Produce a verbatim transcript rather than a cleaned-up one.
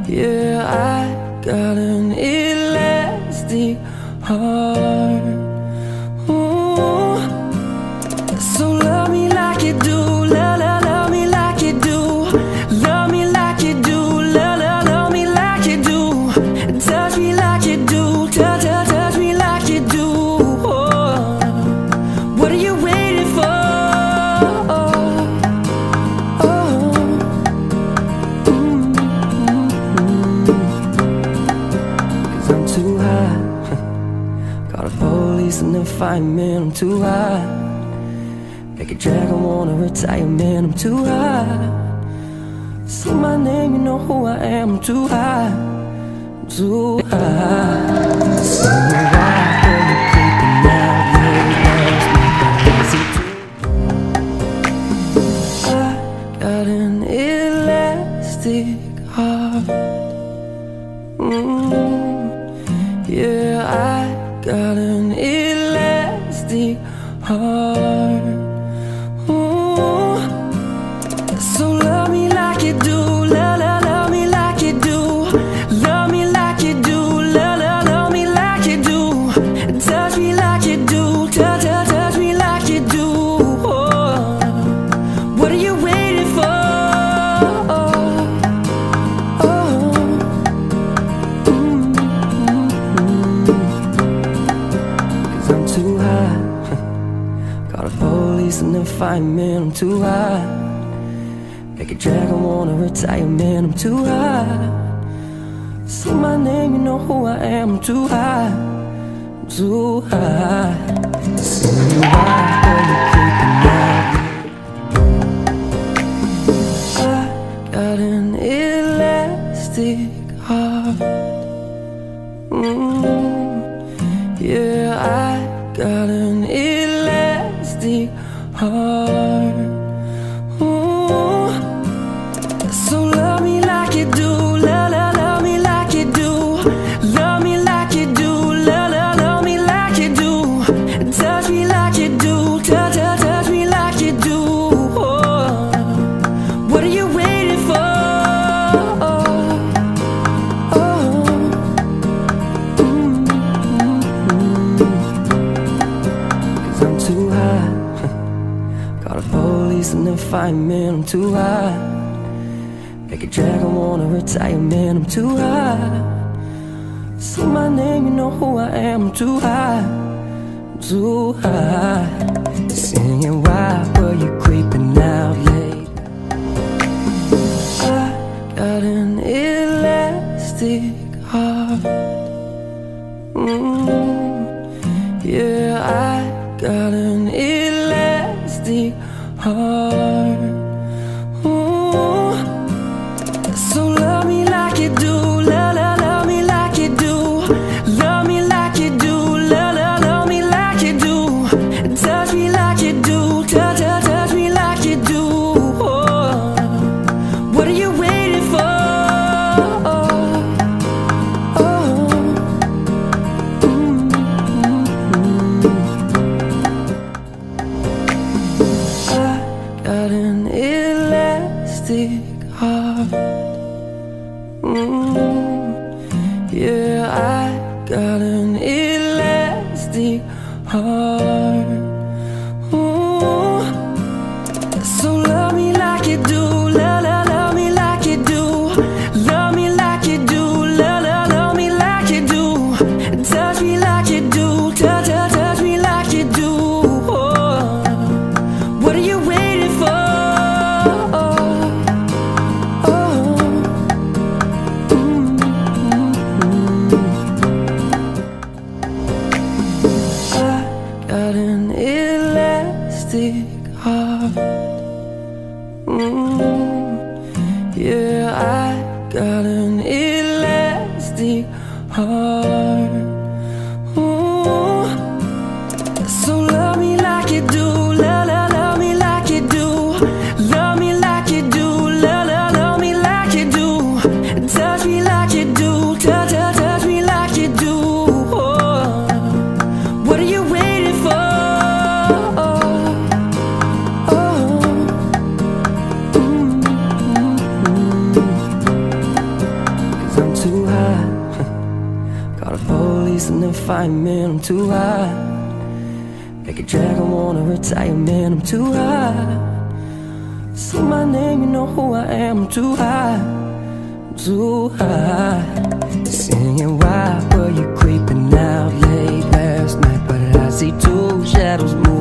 Yeah, I got an elastic heart. Ooh. So love me like you do, love, love, love me like you do. Love me like you do, love, love, love me like you do. Touch me like you do, touch, touch, touch me like you do. Oh. What are you waiting for? Too high. Call the police and then find me, I'm too high. Make a dragon wanna retire, man, I'm too high. Say my name, you know who I am, I'm too high. I'm too high. Say me why, girl, you creeping out, yeah, I got an elastic heart. Mm. Yeah, I got an elastic heart. Ooh. So love me like you do, love, love, love me like you do. Love me like you do, love, love, love me like you do. Touch me like you do, touch, touch, touch me like you do. Oh. What are you waiting for? Too high. Call the police and then find me, I'm too high. Make a dragon wanna retire, man, I'm too high. Say my name, you know who I am, I'm too high. I'm too high. Say me why, girl, you creeping out. I got an elastic heart. Mm. Yeah, I got an elastic heart. Ooh. So love me like you do, love, love, love me like you do. Love me like you do, love, love, love me like you do. Touch me like you do, touch, touch, touch me like you do. Oh. What are you waiting for? Too high. Call the police and then find me, I'm too high. Make a dragon wanna retire, man, I'm too high. Say my name, you know who I am, I'm too high. I'm too high. Singing why were you creeping out late? I got an elastic heart. Mm. Yeah, I got an elastic heart. Ooh. So love me like you do, love, love, love me like you do. Love me like you do, love, love, love me like you do. Touch me like you do, touch, touch, touch me like you do. Oh. What are you waiting for? Got an elastic heart. Mm. Yeah, I got an elastic heart. Ooh. So love me like you do, love, love, love me like you do. Love me like you do, love, love, love me like you do. Touch me like you do, touch, touch, touch me like you do. Oh. What are you waiting for? Got an elastic heart. Mm. Yeah, I got an elastic heart. Ooh. So love me like you do, love, love, love me like you do. Love me like you do, love, love, love me like you do. Touch me like you do, touch, touch, touch me like you do. Oh. What are you waiting for? and fight, man, I'm too high. Make a dragon wanna retire, man, I'm too high. See my name, you know who I am, I'm too high, I'm too high. Singing, why were you creeping out late last night? But I see two shadows moving